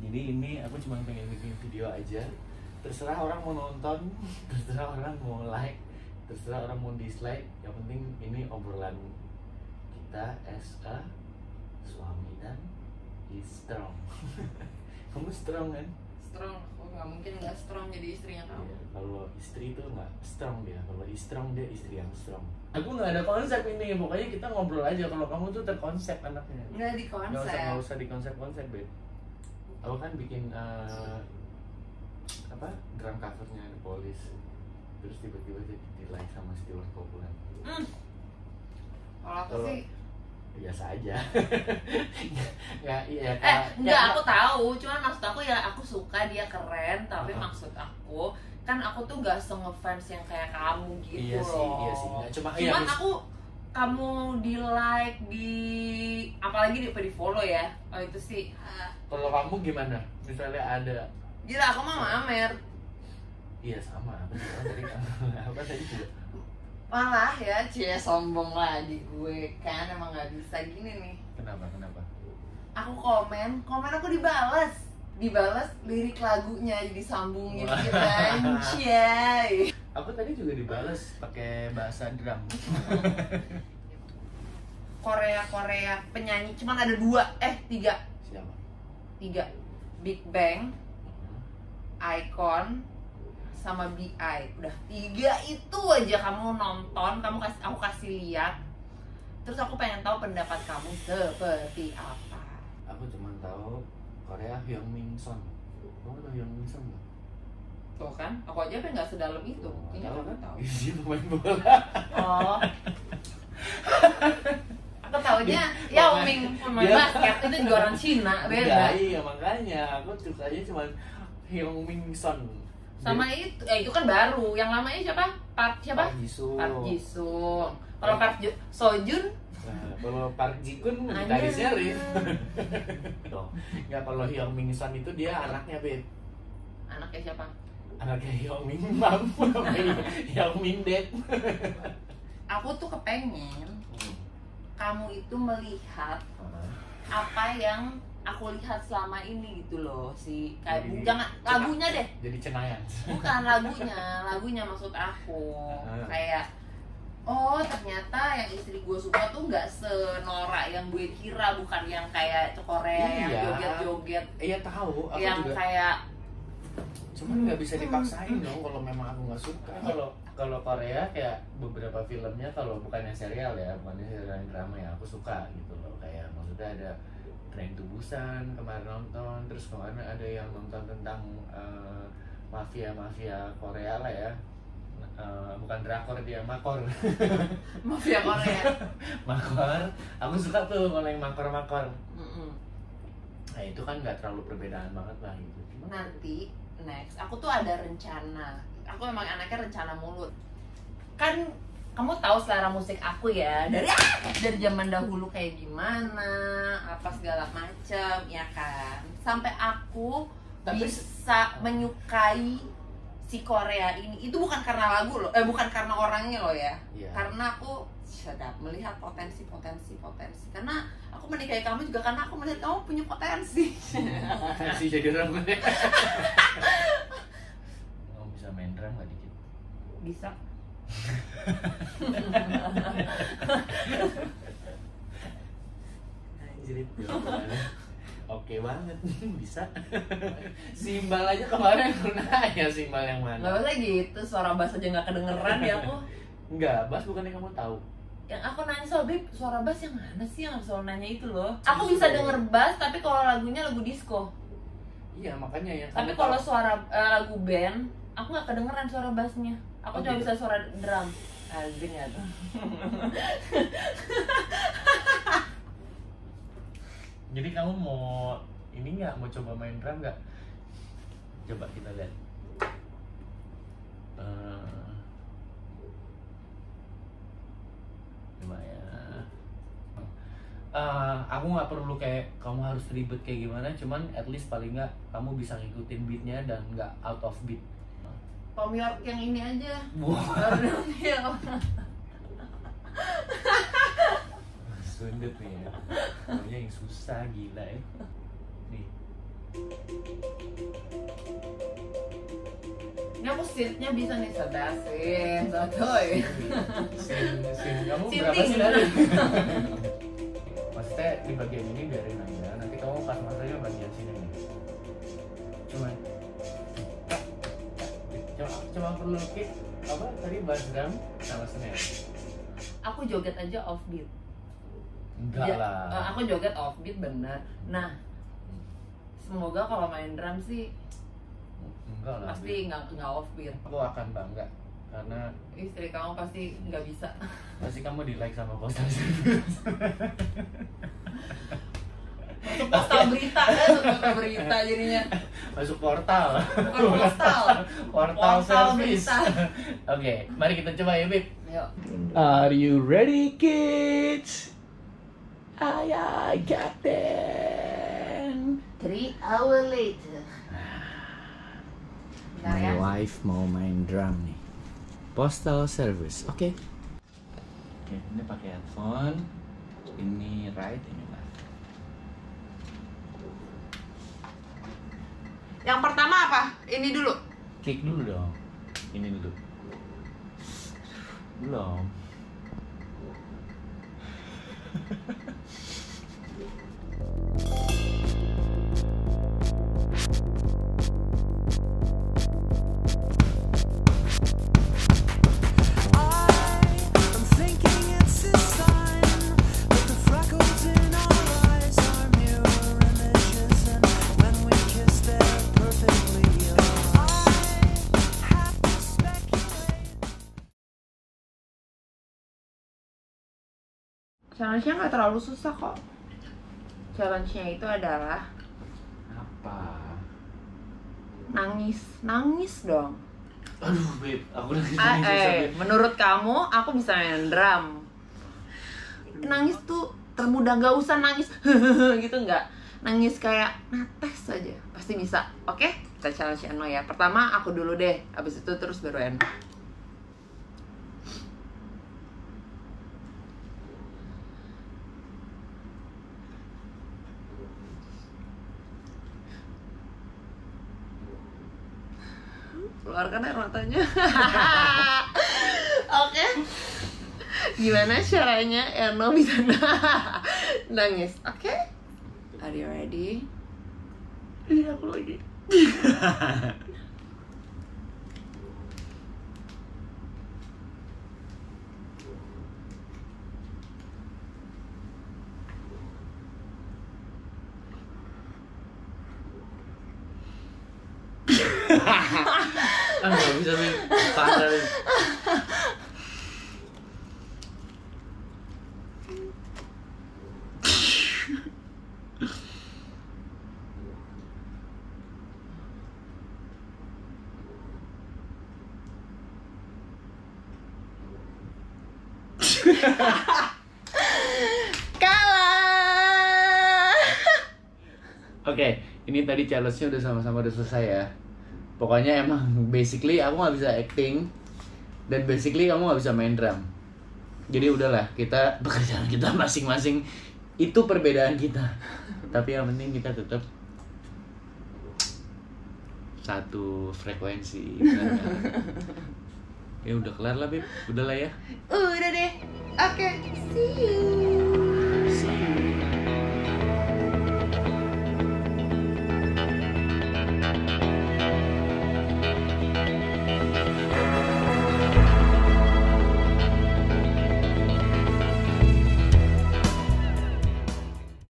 Jadi ini aku cuma pengen bikin video aja. Terserah orang mau nonton, terserah orang mau like, terserah orang mau dislike. Yang penting ini obrolan kita as a suami dan strong. Kamu strong kan? Strong, oh nggak mungkin nggak strong jadi istrinya kamu. Iya, kalau istri itu nggak strong dia, kalau strong dia istri yang strong. Aku nggak ada konsep ini, pokoknya kita ngobrol aja. Kalau kamu tuh terkonsep anaknya. Nggak di konsep. Nggak usah di konsep-konsep, Beb. Aku kan bikin apa drum covernya The Police, terus tiba-tiba jadi di like sama Stewart Copeland. Kalau aku sih biasa aja. Ya, iya. enggak, aku tahu, cuman maksud aku ya aku suka dia keren, tapi maksud aku kan aku tuh gak se-ngefans yang kayak kamu gitu. Iya loh. sih, iya sih. Nggak, Cuman iya, aku kamu di like di apalagi di follow ya. Oh itu sih. Kalau kamu gimana? Misalnya ada. Gila aku mah mamer. Iya sama. Apa sih tadi? Apa tadi juga? Malah ya, cie sombong lagi gue kan emang nggak bisa gini nih. Kenapa? Aku komen aku dibalas lirik lagunya jadi sambungin gitu anjay. Aku tadi juga dibalas pakai bahasa drum. Korea penyanyi cuman ada 3 Siapa? Big Bang, Icon, sama BI. Udah 3 itu aja kamu nonton, aku kasih lihat. Terus aku pengen tahu pendapat kamu seperti apa. Aku cuma tahu Korea Hyung Min Son. Kamu tahu Hyung Min Son nggak? Tuh kan, aku aja kan nggak sedalam itu. Ini Tahu kamu kan? tahu. Dia pemain bola. Oh. Aku taunya Yao Ming pemain basket itu juga orang Cina, beda. Iya makanya aku sukanya cuma Hyung Min Son. Sama itu kan baru. Yang lamanya siapa? Park Jisoo. Park Jisoo. Kalau Park Sojun, Nah, kalau Park Ji Kun gitarisnya Rin. Nggak, kalau Hyung Min Son itu dia anaknya, Beb. anaknya siapa? Anaknya Hyung Min Mam. Hyung Min Dad. Aku tuh kepengen kamu itu melihat apa yang aku lihat selama ini gitu loh, jangan lagunya deh. Jadi cenayang. Bukan lagunya maksud aku. Kayak oh ternyata yang istri gue suka tuh nggak senorak yang gue kira, bukan yang kayak Korea yang joget-joget. Iya tahu, aku yang juga. Kayak Cuman nggak bisa dipaksain dong kalau memang aku nggak suka. Kalau Korea kayak beberapa filmnya, kalau bukannya serial ya, bukannya serial drama ya, aku suka gitu loh. Kayak maksudnya ada Train to Busan kemarin nonton, terus kemarin ada yang nonton tentang mafia Korea lah ya. Bukan drakor, dia makor. mafia Korea. Makor, aku suka tuh kalau yang makor. Nah itu kan nggak terlalu perbedaan banget lah gitu. Nanti next aku tuh ada rencana. Aku memang anaknya rencana mulut. Kan kamu tahu selera musik aku ya, dari zaman dahulu kayak gimana, apa segala macem ya kan. Sampai aku bisa menyukai si Korea ini. Itu bukan karena lagu loh, bukan karena orangnya loh ya. Karena aku sedap melihat potensi. Karena aku menikahi kamu juga karena aku melihat kamu punya potensi. Potensi jadi orang gede. Kamu bisa main drum nggak dikit? Bisa. Anjir, oke banget, bisa. Simbal aja kemarin nanya simbal yang mana? Gak usah gitu, suara bass aja gak kedengeran di aku. Enggak, bass bukannya kamu tahu? Yang aku nanya soal Beb, suara bass yang mana sih, yang selalu nanya itu loh. Aku bisa denger bass, tapi kalau lagunya lagu disco. Iya, makanya ya. Tapi kalau suara lagu band, aku gak kedengeran suara bassnya. Aku cuma bisa suara drum. Azing ya tuh. Jadi kamu mau ini nggak, mau coba main drum nggak? Coba kita lihat. Coba ya. Aku nggak perlu kayak kamu harus ribet kayak gimana, cuman at least paling nggak kamu bisa ngikutin beatnya dan nggak out of beat. Tom York yang ini aja. Sundet nih ya. Pokoknya yang susah, gila ya. Nih. Ini aku seatnya bisa nih sedasin, sotoy. Sin kamu Sinting. berapa sih dari? Maksudnya di bagian ini biarin aja, nanti kamu pas masanya bagian sini nih. Cuma perlu kick apa tadi bass drum sama snare. Aku joget aja offbeat. Enggak Ya, lah. aku joget offbeat bener. Nah, semoga kalau main drum sih Enggak lah. pasti nggak offbeat. Aku akan bangga karena Istri kamu pasti nggak bisa. pasti kamu di like sama postal. Masuk postal berita, masuk berita jadinya. Masuk portal. Bukan postal. Portal service. berita. Oke, mari kita coba ya, Bib. Yuk. Are you ready, kids? I Captain. 3 hours later. Bentar My ya. wife mau main drum nih. Postal service, oke. Oke, ini pakai headphone. Ini right, ini left. Yang pertama apa? Ini dulu. Klik dulu dong. Ini dulu. Belum. I'm thinking it's a sign that the freckles in our eyes are mirror images, and when we kiss, they're perfectly aligned. I have to speculate. Challenge-nya nggak terlalu susah kok. Challenge-nya itu adalah Apa? nangis dong. Aduh, Beb, aku lagi susah, Beb. Menurut kamu aku bisa main drum? Nangis tuh termudah, nggak usah nangis gitu, nggak. Nangis kayak nates aja, pasti bisa. Oke, kita challenge Eno ya. Pertama aku dulu deh, abis itu terus baru Eno. Keluarkan air matanya. Oke. Gimana caranya Eno bisa nangis? Oke. Are you ready? Iya, aku lagi. Nggak bisa, Beb. Parah, Beb. Kalah. Oke, ini tadi challenge-nya udah sama-sama udah selesai ya. Pokoknya emang basically aku nggak bisa acting dan basically kamu nggak bisa main drum. Jadi udahlah, kita pekerjaan kita masing-masing itu perbedaan kita. Tapi yang penting kita tetap satu frekuensi. Benar nggak? Ya udah kelar lah, Beb. Udah lah ya. Udah deh. Oke, see you.